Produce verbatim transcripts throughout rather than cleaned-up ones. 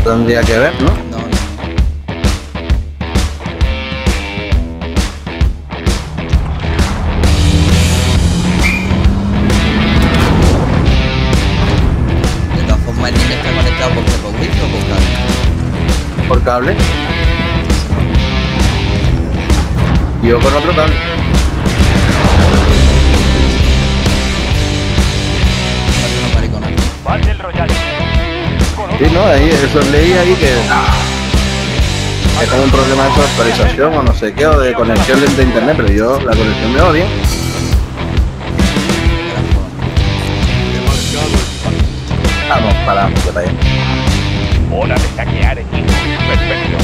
Tendría que ver, ¿no? No, no. De todas formas, el niño está conectado por qué, por wifi o por cable. Por cable. Y yo con otro cable. Battle Royale. Sí, no, ahí, eso leí ahí que es como un problema de su actualización o no sé qué, o de conexión lenta a internet, pero yo la conexión me va bien. Vamos, paramos, que para allá. Hora de saquear equipo. Perfecto.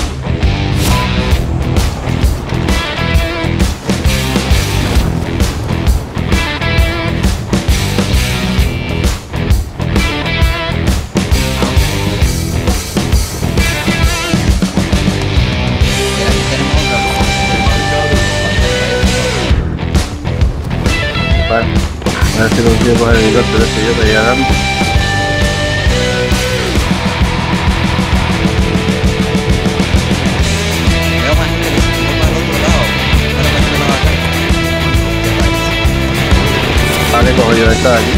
Vale, a ver si consigo coger el helicóptero este yo te voy a dar. Veo más gente que se fue para el otro lado. Pero me quedo acá. ¿Qué parece? Vale, cojo yo esta de aquí.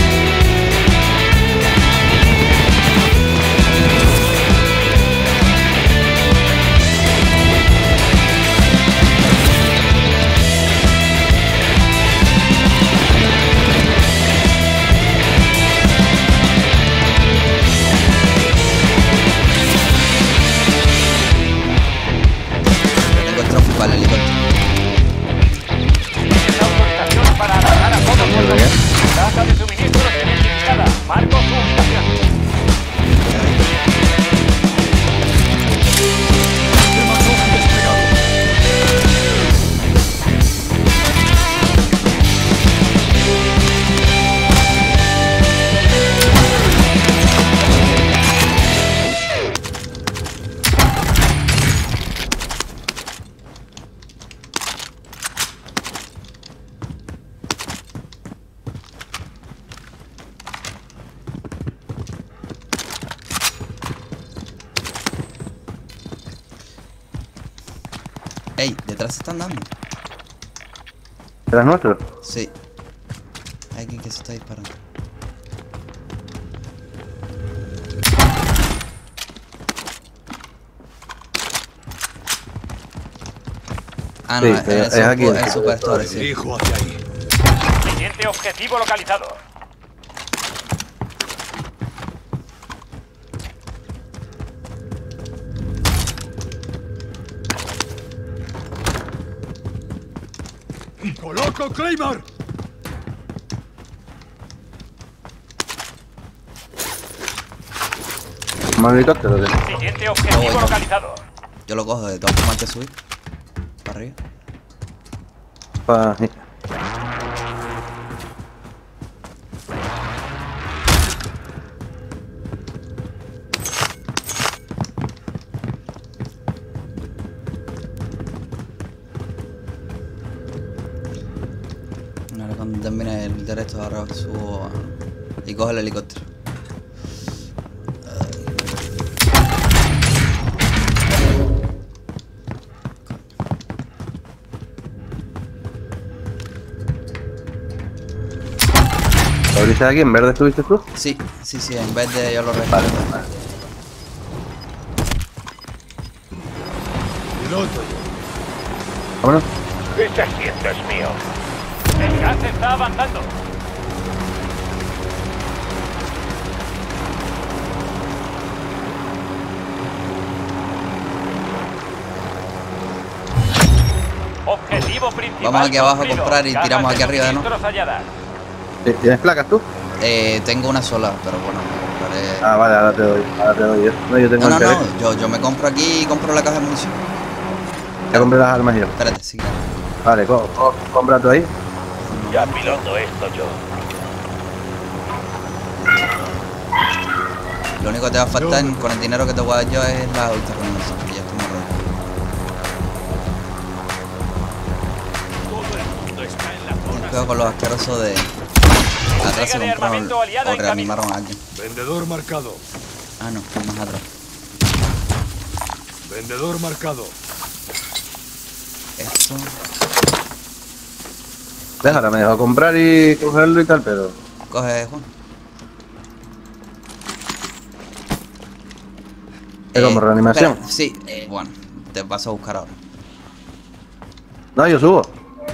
Tengo el trophy para el helicóptero. Tienes autorización para atacar a todos Mierda, los ¿qué? caja de suministros identificada. Marco su ubicación. Ey, detrás se están dando. ¿Eras nuestro? Sí. Hay alguien que se está disparando. Ah, no, Sí, es, es es, aquí. super, es Superstore, sí. Dirijo hacia ahí. Siguiente objetivo localizado. ¡Coloco Claymore! ¿Más helicóptero? ¿Qué? Siguiente objetivo No, no. localizado. Yo lo cojo de todas formas que subir. Para arriba. Pa... sí. Ahora cuando termine el directo ahora subo a- y cojo el helicóptero. ¿Lo abriste aquí? ¿En verde estuviste tú? Sí, sí, sí, en vez de yo lo Vale, respeto. vale. Piloto. Vámonos. Ese asiento es mío. El gas está avanzando. Objetivo principal. Vamos aquí abajo a cumplido. comprar y Cajas tiramos de aquí arriba, ¿no? suministros halladas. Sí, ¿tienes placas tú? Eh, tengo una sola, pero bueno, me compraré. Ah, vale, ahora te doy. Ahora te doy yo. No, yo tengo No, no, el no, teléfono. yo, yo me compro aquí y compro la caja de munición. Ya compré las armas yo. Espérate, sí, claro. Vale, co co compra tú ahí. Ya piloto esto yo. Lo único que te va a faltar con el dinero que te voy a dar yo es la auto con nosotros, que ya estamos rodeados. Ten cuidado con los asquerosos de... Atrás se Entrega de compraron armamento aliada o en reanimaron a alguien. Vendedor marcado. Ah, no, más atrás. Vendedor marcado. Esto. Déjala, me dejó comprar y cogerlo y tal, pero... Coge, Juan. ¿Es como reanimación? espera, sí, eh, bueno, te paso a buscar ahora. No, yo subo.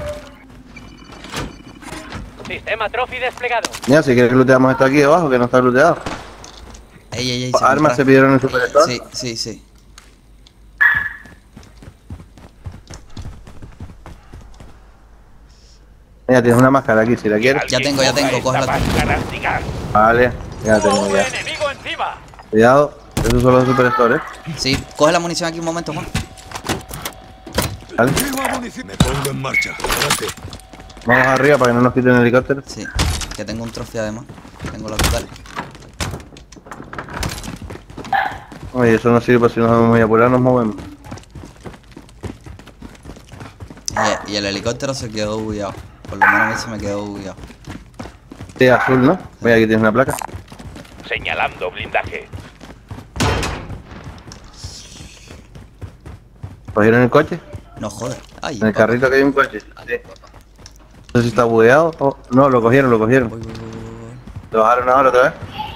Sistema Trophy desplegado. Mira, si quieres que looteamos esto aquí abajo, que no está looteado. Ey, ey, ey. Armas se pidieron en el Superstore. Sí, sí, sí. Mira, tienes una máscara aquí, si la quieres. Ya tengo, ya tengo, cógela tú. Vale, ya tengo U A V ya. enemigo encima. Cuidado, esos son los Superstores. Sí, coge la munición aquí un momento, Juan. Vale, Firma munición. Me pongo en marcha. Adelante. vamos arriba para que no nos quiten el helicóptero. Sí, que tengo un trofeo además. Tengo la total. Oye, eso no sirve para si nos vamos muy apurados, nos movemos. Y, y el helicóptero se quedó bugueado. Por lo menos a mí se me quedó bugueado. Sí, azul, ¿no? Mira, aquí tienes una placa. Señalando blindaje. ¿Cogieron el coche? No joder. Ay, En el papá. carrito que hay un coche. Sí. No sé si está bugueado o... No, lo cogieron, lo cogieron. Voy, voy, voy, voy. Lo bajaron ahora otra vez.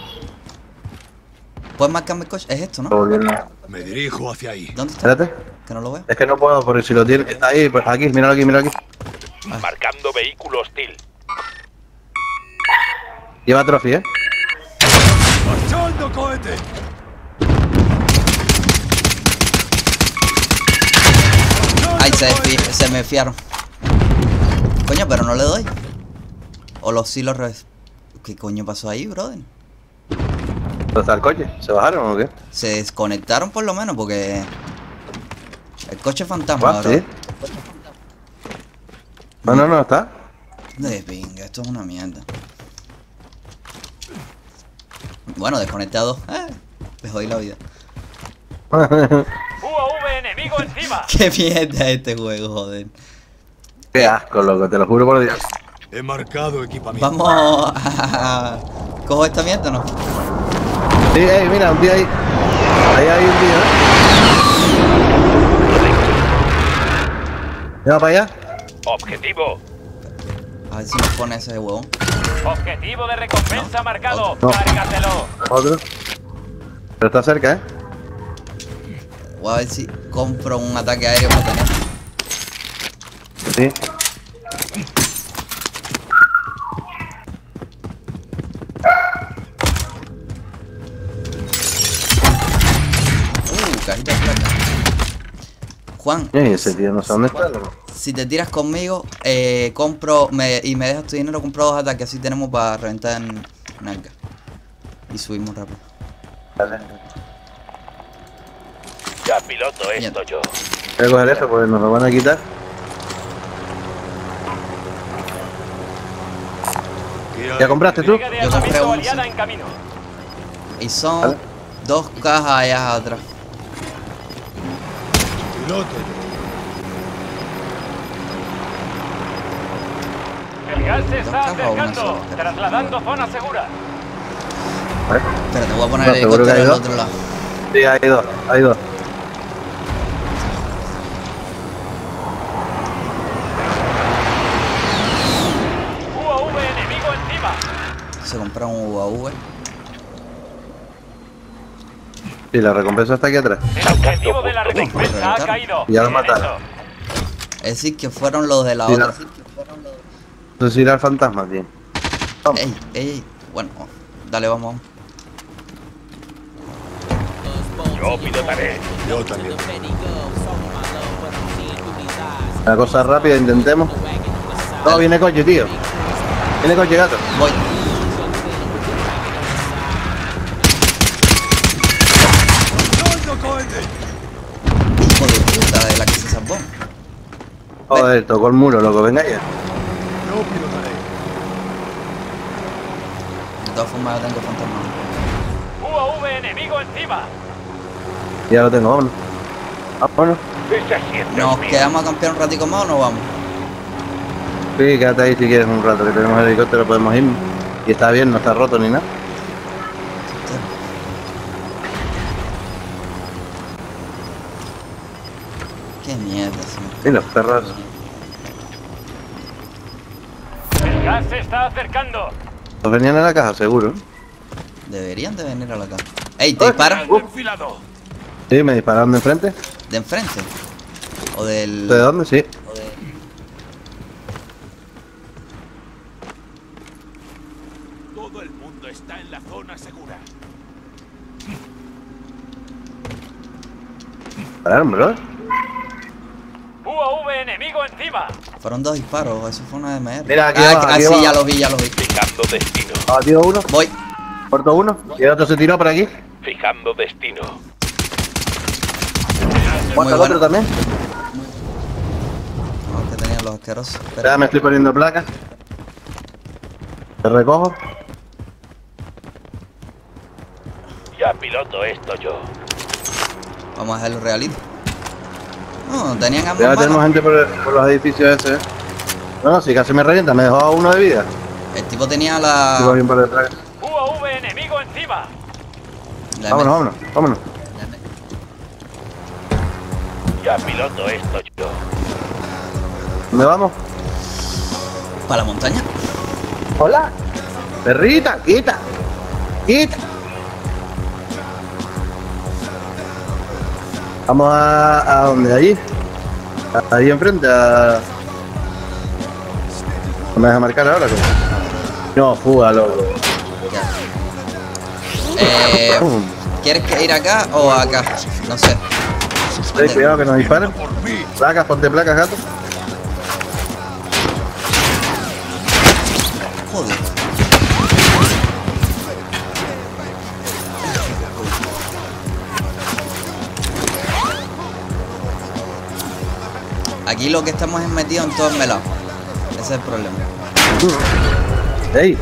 ¿Puedes marcarme el coche? Es esto, Lo ¿no? volvieron a... Me dirijo hacia ahí. ¿Dónde está? Espérate. Que no lo veo. Es que no puedo, porque si lo tiene... Está ahí, pues aquí, míralo aquí, míralo aquí. Marcando vehículo hostil. Lleva trophy, ¿eh? ¡Marchando, cohete! Ay, se, desfi- se me fiaron. Coño, pero no le doy. O los sí los revés. ¿Qué coño pasó ahí, brother? ¿Dónde está el coche? ¿Se bajaron o qué? Se desconectaron por lo menos porque... El coche fantasma, ¿What? bro. ¿Sí? No, no, no, está. De pinga, esto es una mierda. Bueno, desconectado. Eh, me jodí la vida. U A V enemigo encima. Qué mierda este juego, joder. Qué asco, loco, te lo juro por Dios. He marcado equipamiento. Vamos a... ¿Cojo esta mierda o no? Sí, ey, mira, un tío ahí. Ahí hay un tío, ¿eh? ¿Ya va para allá? Objetivo. A ver si nos pone ese huevón. Objetivo de recompensa No, marcado. no. Cárgatelo. Otro. Pero está cerca, ¿eh? Voy a ver si compro un ataque aéreo para tener. Sí. Uh, cajita de plata. Juan, Y ese tío no sé dónde está, loco. si te tiras conmigo, eh, compro me, y me dejas tu dinero, compro dos ataques, así tenemos para reventar en Nalga. Y subimos rápido. Vale. Ya piloto esto yo. Voy a coger eso porque nos lo van a quitar. ¿Qué hay? ¿Ya compraste tú? Liga de Yo compré armamento uno, aliada sí. en camino. Y son Vale. dos cajas allá atrás. Piloto. El gas se está Dos cajas o una acercando. sola. Trasladando zona segura. ¿Vale? Espérate, voy a poner No, el seguro que helicóptero hay al dos. otro lado. Sí, hay dos, hay dos. U A V enemigo encima. Se compraron un U A V. Sí, la recompensa está aquí atrás. El objetivo de la recompensa ha Reventaron. caído. Ya lo Bien mataron. hecho. Es decir, que fueron los de la Sí, otra. la- No sé si era el fantasma, tío. Vamos. Ey, ey, ey. Bueno, dale, vamos. Yo pilotaré. Yo también. Una cosa rápida, intentemos. No, viene coche, tío. Viene coche, gato. Voy. ¡Marchando, cohete! Hijo de puta, de la que se salvó. Joder, tocó el muro, loco. Venga ya. Yo pilotaré. De todas formas, yo tengo fantasma. U A V enemigo encima. Ya lo tengo, vámonos. Vámonos. Ese asiento ¿Nos es mío. quedamos a campear un ratico más o no vamos? Sí, quédate ahí si quieres un rato, que tenemos el helicóptero, podemos ir. Y está bien, no está roto ni nada. Mierda, sí. Sí, los perros. El gas se está acercando. Los venían a la caja, seguro. Deberían de venir a la casa. ¡Ey! ¿Te disparan? Gas enfilado. Sí, me dispararon de enfrente. ¿De enfrente? ¿O del...? ¿De dónde? Sí. o de- Todo el mundo está en la zona segura. Pararon, bro. U A V enemigo encima. Fueron dos disparos, eso fue una M R. Mira, aquí ah, abajo, ah, aquí sí, abajo. ya los vi, ya los vi. Fijando destino. Abatido uno. Voy. Corto uno. Y el otro se tiró por aquí. Fijando destino. Muerto el bueno. otro también. No, que tenían los asquerosos. Espera. Ya me estoy poniendo placa. Te recojo. Ya piloto esto yo. Vamos a dejarlo realito. No, tenían ambos Ya manos. tenemos gente por, por los edificios ese. No, no, si casi me revienta. Me dejó a uno de vida. El tipo tenía Sigo la... bien por detrás. U A V enemigo encima. la Vámonos, M- vámonos, vámonos. la M- Ya piloto esto yo. ¿Dónde vamos? ¿Para la montaña? Hola. Perrita, quita. Quita. Vamos a... ¿A dónde? ¿Allí? A- Ahí enfrente, a... ¿No me deja marcar ahora? ¿Qué? No, fuga, loco. Eh, ¿Quieres que ir acá o acá? No sé. Ten cuidado que nos disparen. Placas, ponte placas, gato. Joder. Aquí lo que estamos es metidos en todos melados. Ese es el problema. ¡Ey!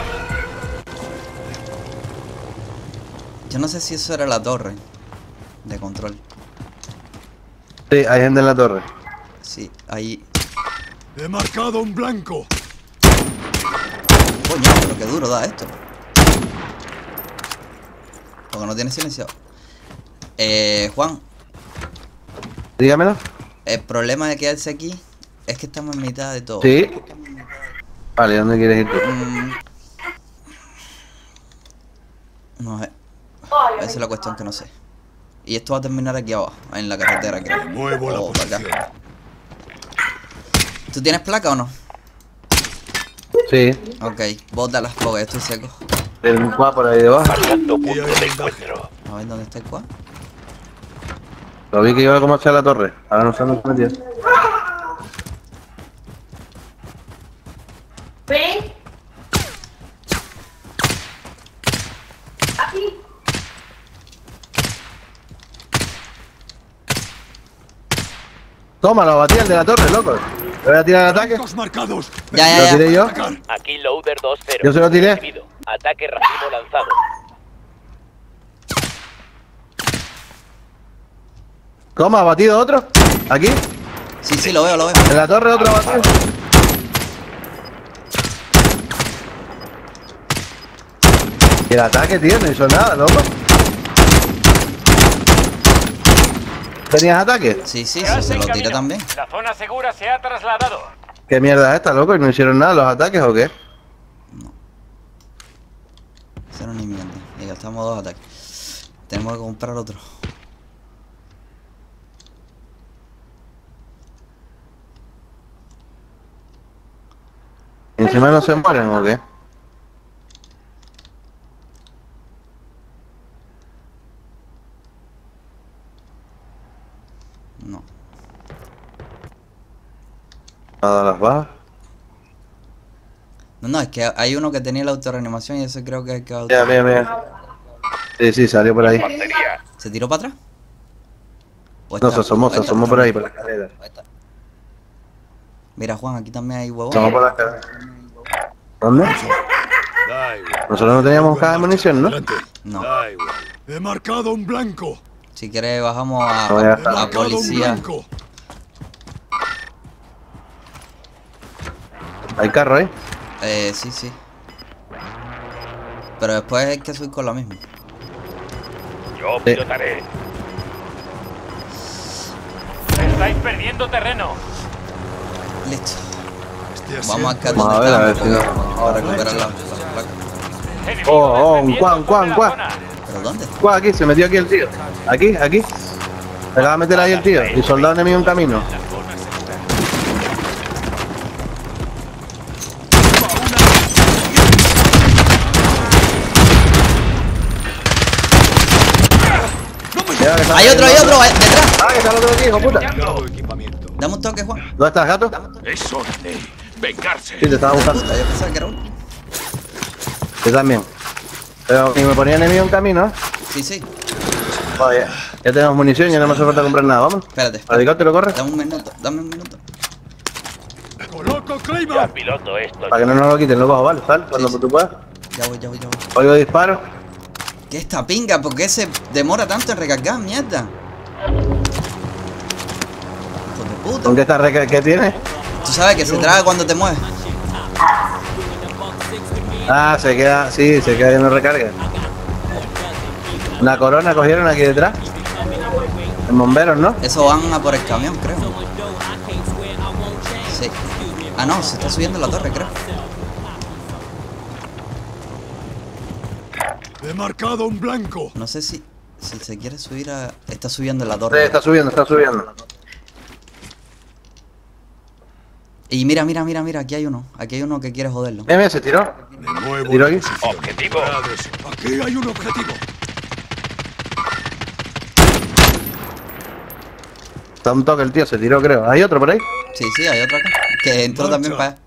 Yo no sé si eso era la torre de control. Sí, hay gente en la torre. Sí, ahí. He marcado un blanco. Coño, pero qué duro da esto. Porque no tiene silencio. Eh, Juan, Dígamelo. el problema de quedarse aquí es que estamos en mitad de todo. Sí. Vale, ¿dónde quieres ir tú? Mm, no sé. Esa es la cuestión que no sé. Y esto va a terminar aquí abajo, en la carretera, creo. Muevo la O para acá. posición. ¿Tú tienes placa o no? Sí. Ok, bótalas porque estoy seco. El un cuá por ahí debajo. Marcando Y punto hay de vendaje. encuentro. A ver dónde está el cuá. Lo vi que iba como hacia la torre. Ahora no sé dónde se metió. Ven. Aquí. Toma, lo batí el de la torre, loco. Le voy a tirar el ataque. Blancos marcados. Ya, ya, ¿Lo ya. tiré yo? Atacar. Aquí Loader dos cero. Yo se lo tiré. Recibido. Ataque racimo lanzado. Toma, batido otro. Aquí. Sí, sí, lo veo, lo veo. En la torre otro batido. Y el ataque, tío, no hizo nada, loco. ¿Tenías ataque? Sí, sí, sí, Gas se en lo tiré camino. también. La zona segura se ha trasladado. ¿Qué mierda es esta, loco? ¿Y no hicieron nada los ataques o qué? Cero ni mierda. Y gastamos dos ataques. Tenemos que comprar otro. ¿Y encima no se mueren o qué? No. Nada, las bajas. No, no, es que hay uno que tenía la autorreanimación y ese creo que es el que va a Mira, mira, mira. Sí, sí, salió por ahí. Batería. ¿Se tiró para atrás? ¿O No, está- se asomó, o se está- asomó por ahí, por la escalera. Ahí está. Mira, Juan, aquí también hay huevos. Se asomó por la escalera. ¿Dónde? Da igual. Nosotros no teníamos caja de munición, ¿no? Adelante. No. Da igual. He marcado un blanco. Si quieres bajamos a, No, ya a- está. He a marcado un policía. blanco. Hay carro ahí. Eh, sí, sí. Pero después hay que subir con lo mismo. Yo Sí. pilotaré. Estáis perdiendo terreno. Listo. Este Vamos asiento acá Vamos donde a ver, a ver estamos si porque- no- para recuperar la, la placa. Enemigo Oh, oh, un defendiendo cuan, cuan, sobre la cuan. zona. ¿Pero dónde? ¿Cuál? Aquí, se metió aquí el tío. Aquí, aquí. Se acaba de meter ahí el tío. Y soldado enemigo en camino. Mira que está Hay otro, hay cayendo. otro, eh, detrás. Ah, que está el otro aquí, hijo puta. Cargado equipamiento. Dame un toque, Juan. ¿Dónde estás, gato? Es hora de vengarse. Sí, te estaba buscando. Puta, yo pensaba que era uno. Yo también. Pero ni me ponía enemigo en camino, ¿eh? Sí, sí. Oye, ya tenemos munición, ya no me hace falta comprar nada. Vamos. Espérate. ¿Al helicóptero corre? Dame un minuto, dame un minuto. ¡Coloco Ya Claymore! piloto esto. Para que no nos lo quiten, luego, vale, sal, cuando Sí, sí. tú puedas. Ya voy, ya voy, ya voy. Oigo disparo. ¿Qué esta pinga? ¿Por qué se demora tanto en recargar, mierda? Hijo de puta. ¿Con qué está reca- qué tiene? Tú sabes que se traga cuando te mueves. Ah, se queda, sí, se queda y no recarga. Una corona cogieron aquí detrás. En bomberos, ¿no? Eso van a por el camión, creo. Sí. Ah, no, se está subiendo la torre, creo. He marcado un blanco. No sé si, si se quiere subir a... Está subiendo la Sí, torre. está subiendo, está subiendo. Y mira, mira, mira, mira, aquí hay uno. Aquí hay uno que quiere joderlo. Mira, mira, se tiró. Me muevo ¿Tiro en aquí? posición. Objetivo. Preparados. Aquí hay un objetivo. Está un toque el tío, se tiró, creo. ¿Hay otro por ahí? Sí, sí, hay otro acá. Que entró Marcha. también para allá.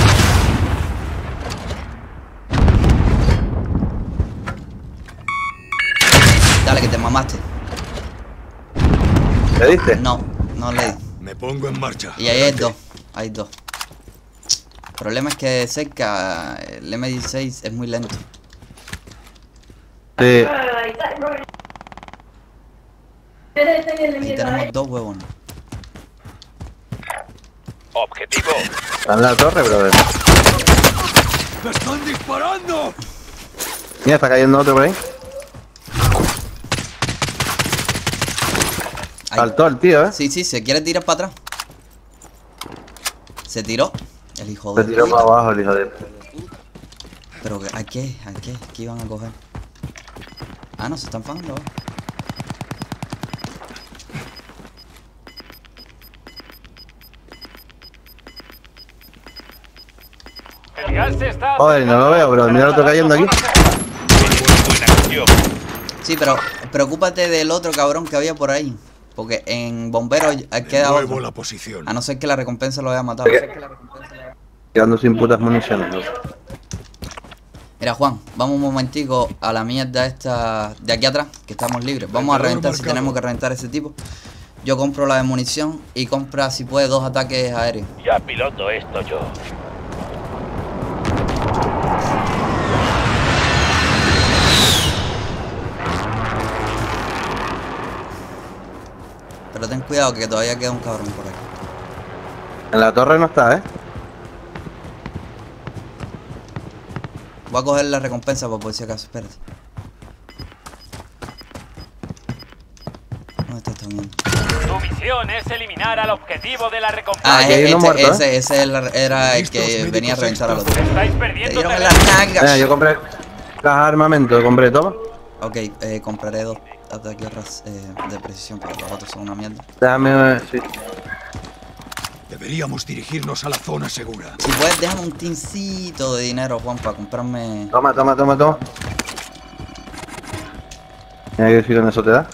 Dale, que te mamaste. ¿Le diste? No, no le di. Me pongo en marcha. Y ahí hay dos. Hay dos. El problema es que cerca el eme dieciséis es muy lento. Sí. Aquí tenemos dos huevos. Objetivo. Está en la torre, brother. ¡Me están disparando! Mira, está cayendo otro por ahí. Ahí. Saltó el tío, ¿eh? Sí, sí, se quiere tirar para atrás. Se tiró. El hijo Se de tiró puta. para abajo el hijo de... Pero que- ¿a qué? ¿A qué? ¿Qué iban a coger? Ah, no, se están fajando. El gas se está. Joder, no lo veo, bro. Mira el otro cayendo aquí. Buena acción. Sí, pero preocúpate del otro cabrón que había por ahí. Porque en bomberos queda Muevo otro. la posición. A no ser que la recompensa lo haya matado. Quedando sin putas municiones. ¿no? Mira, Juan, vamos un momentico a la mierda esta de aquí atrás, que estamos libres. Vamos a Marcador reventar si marcado. tenemos que reventar ese tipo. Yo compro la de munición y compra, si puede, dos ataques aéreos. Ya piloto esto yo. Pero ten cuidado que todavía queda un cabrón por aquí. En la torre no está, ¿eh? Voy a coger la recompensa por, por si acaso, espérate. ¿Dónde está esta mierda? Tu misión es eliminar al objetivo de la recompensa. Ah, aquí hay e- uno este- muerto, ¿eh? ese, ese era- era el Listos, que médicos venía a reventar al otro. Estáis Te perdiendo dieron en terreno. las nalgas. Mira, yo compré caja de armamento, compré, toma. Ok, eh, compraré dos ataques ras- eh, de precisión, pero los otros son una mierda. Déjame, sí. Deberíamos dirigirnos a la zona segura. Si puedes, déjame un tincito de dinero, Juan, para comprarme... Toma, toma, toma, toma. Mira que si con eso te da.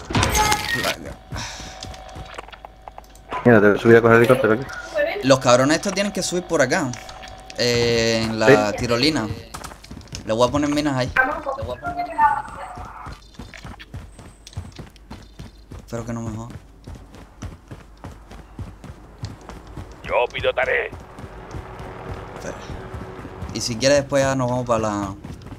Mira, te subí a coger el helicóptero aquí. Los cabrones estos tienen que subir por acá. Eh, en la Sí. tirolina. Le voy a poner minas ahí. Le voy a poner- Espero que no me jodan. Yo pilotaré. Espera. Y si quieres después ya nos vamos para la...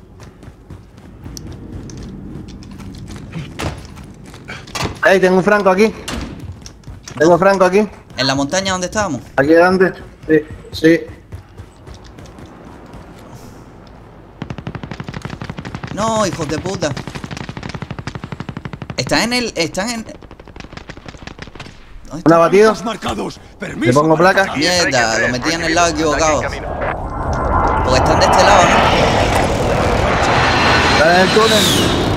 ¡Ey, tengo un franco aquí! Tengo un franco aquí. En la montaña donde estábamos. Aquí delante. Sí, sí. No, hijos de puta. Están en el... Están en... ¿Dónde está? Un abatido. Puntos marcados. Permiso Le pongo para placa. atacar. Mierda, lo metí en el lado Tanque equivocado. en camino. Porque están de este lado, ¿no? Está en el túnel.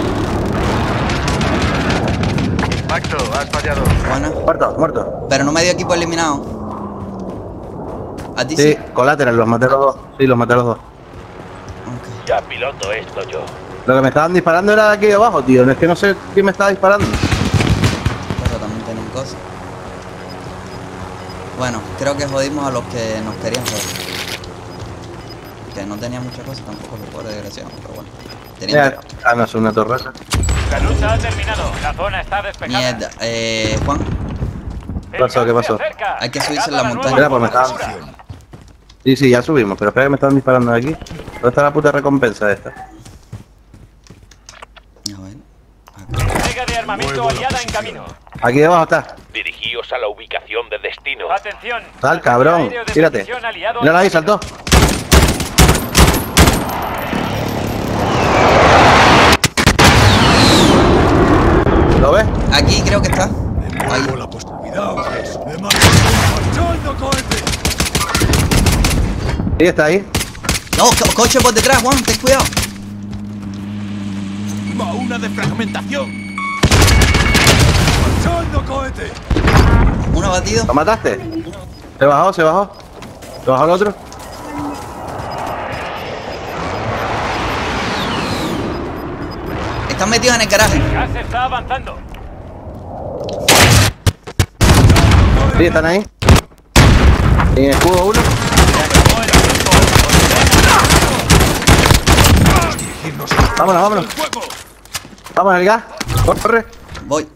Maxo, has fallado. Buena. Muerto, muerto. Pero no me dio equipo eliminado. ¿A ti sí? Sí, colateral, los maté los dos. Sí, los maté los dos. Ok. Ya piloto esto yo. Lo que me estaban disparando era de aquí abajo, tío. No es que no sé quién me estaba disparando. Pero también tienen cosas. Bueno, creo que jodimos a los que nos querían joder. Que no tenía muchas cosas tampoco, los pobres desgraciados, pero bueno. Tenían Mira, ah, no, es una torreta. La lucha ha terminado. La zona está despejada. mierda. Eh, Juan, ¿Qué pasó? ¿Qué pasó? hay que subirse en la montaña. Mira, pues me estaban... Sí, sí, ya subimos, pero espera que me estaban disparando de aquí. ¿Dónde está la puta recompensa esta? A ver. Entrega de armamento aliada en camino. Aquí debajo está. Dirigíos a la ubicación de destino. Atención. Sal, cabrón. Aéreo de Tírate. precisión aliado Míralo ahí, en camino. saltó. ¿Lo ves? Aquí creo que está. Me Ahí. muevo la post- Cuidado. Me marcho. Marchando, cohete. Sí, está ahí. No, co- coche por detrás, Juan, ten cuidado. Va una de fragmentación. Marchando, cohete. Uno batido. ¿Lo mataste? Se bajó, se bajó. ¿Se bajó el otro? Están metidos en el garaje. Gas está avanzando. Sí, están ahí. En escudo uno. Dirigirnos a- Vámonos, vámonos. al fuego. Vamos al gas. Corre. Voy.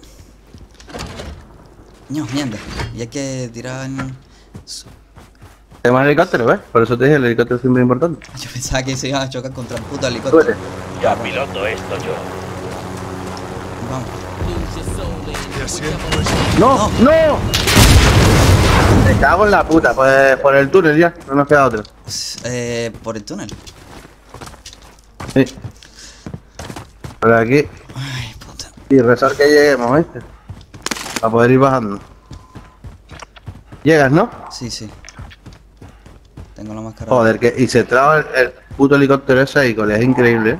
No, mierda. Y hay que tirar en... Tenemos el helicóptero, ¿ves? Por eso te dije, el helicóptero es siempre importante. Yo pensaba que se iban a chocar contra un puto helicóptero. Súbete. Ya piloto esto yo. Vamos. Ya siento esto. ¡No! ¡No! Me cago en la puta, pues por el túnel ya, no nos queda otro. Eh, por el túnel. Sí. Por aquí. Ay, puta. Y rezar que lleguemos, ¿viste? Para poder ir bajando. Llegas, ¿no? Sí, sí. Tengo la máscara. Joder, que y se traba el, el puto helicóptero ese ahí, cole, es increíble, ¿eh?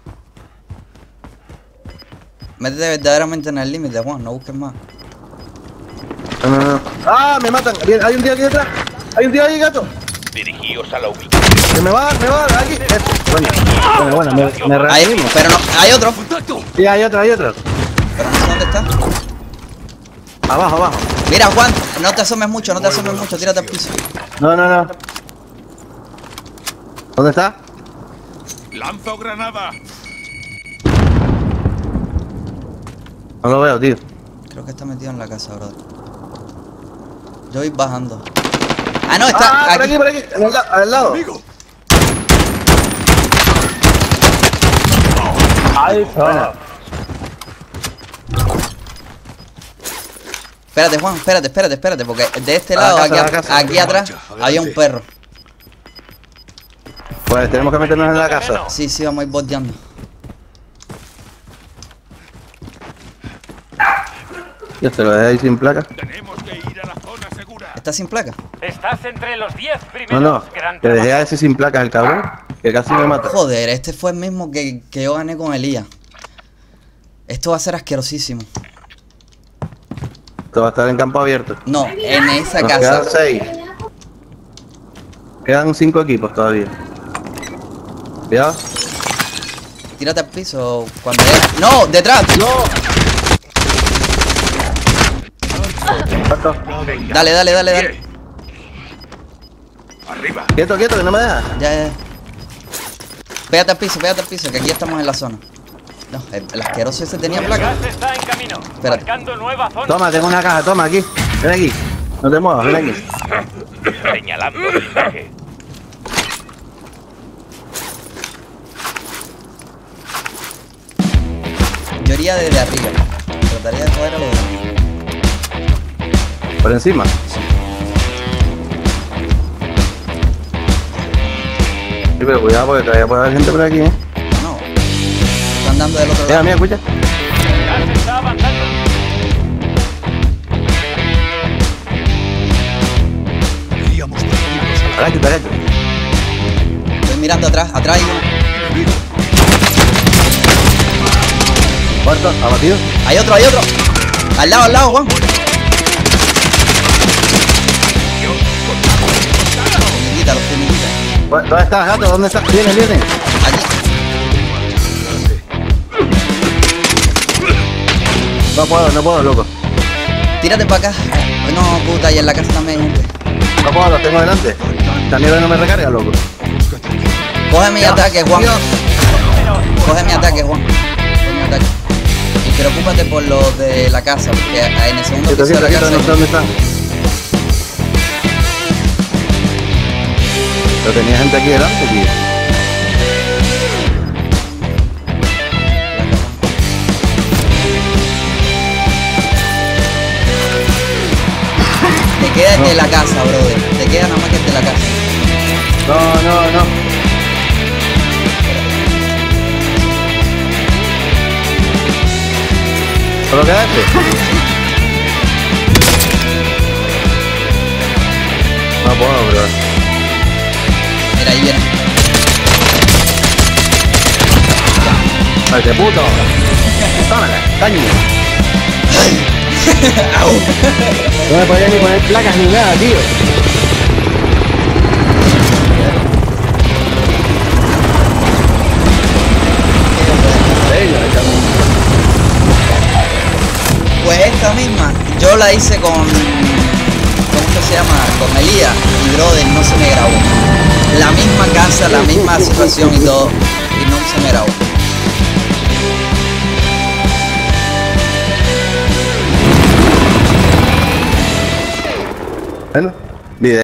Métete verdaderamente en el límite, Juan, no busques más. No, no, no. ¡Ah! ¡Me matan! Bien, hay un tío aquí detrás. Hay un tío ahí, gato. Dirigíos a la ubicación. Que me va, me va, aquí. Eso. Bueno, bueno, bueno, me, me Ahí, reanimos. pero no, hay otro. ¡Contacto! Sí, hay otro, hay otro. Pero no sé dónde está. Abajo, abajo. Mira, Juan, no te asomes mucho, no te asomes mucho, tírate al piso. No, no, no. ¿Dónde está? ¡Lanzo granada! No lo veo, tío. Creo que está metido en la casa, brother. Yo voy bajando. Ah, no, está Ah, por aquí, aquí. por aquí, en el la- al lado. ¡Amigo! Ahí está. Espérate, Juan, espérate, espérate, espérate, porque de este A la lado, casa, aquí, a la a- casa. aquí atrás, Adelante. había un perro. Pues tenemos que meternos en la casa. Sí, sí, vamos a ir boteando. Yo te lo dejé ahí sin placa. Tenemos que ir a la zona segura. ¿Está sin placa? Estás entre los diez No, primeros. no. Gran Te dejé trabajo. a ese sin placa, el cabrón. Que casi me mata. Joder, este fue el mismo que, que yo gané con Elías. Esto va a ser asquerosísimo. Esto va a estar en campo abierto. No, en esa Nos casa. quedan seis. Quedan cinco equipos todavía. Cuidado. Tírate al piso cuando llegue. ¡No! ¡Detrás! ¡No! ¿Cuánto? Dale, dale, dale, dale. Bien. Arriba. Quieto, quieto, que no me deja. Ya, ya. Pégate al piso, pégate al piso, que aquí estamos en la zona. No, el, el asqueroso ese tenía El placa. gas está en camino. Espérate. Marcando nueva zona. Toma, tengo una caja, toma, aquí. Ven aquí. No te muevas, ven aquí. Señalando blindaje. Yo iría desde arriba. Trataría de coger a los demás. Por encima. Sí, pero cuidado porque todavía puede haber gente por aquí, ¿eh? No. Están dando del otro Mira, lado. mira, escucha. El gas está avanzando. Agáchate, agáchate. Estoy mirando atrás, atrás hay uno. Muerto, abatido. Hay otro, hay otro. Al lado, al lado, Juan. Finiquita, los finiquita. ¿Dónde estás, gato? ¿Dónde estás? Viene, viene. Aquí. No puedo, no puedo, loco. Tírate para acá. No, puta, y en la casa también hay gente. No puedo, los tengo delante. Esta mierda no me recarga, loco. Coge mi ataque, Juan. Coge mi ataque, Juan. Coge mi ataque. Y preocúpate por los de la casa, porque en el segundo Quieto, piso de quieto, la quieto, casa. no sé dónde están. Pero tenía gente aquí delante, tío. Te queda el de la casa, brother. Te queda nada más que el de la casa. No, no, no. ¿Solo queda este? No puedo, bro. Mira, ahí viene. ¡Ay, qué puto! ¡Tómala, caño! No me podía ni poner placas ni nada, tío. Pues esta misma, yo la hice con, ¿cómo que se llama? Con Elías y brother, no se me grabó. La misma casa, la misma situación y todo, y no se me grabó. Bueno, video.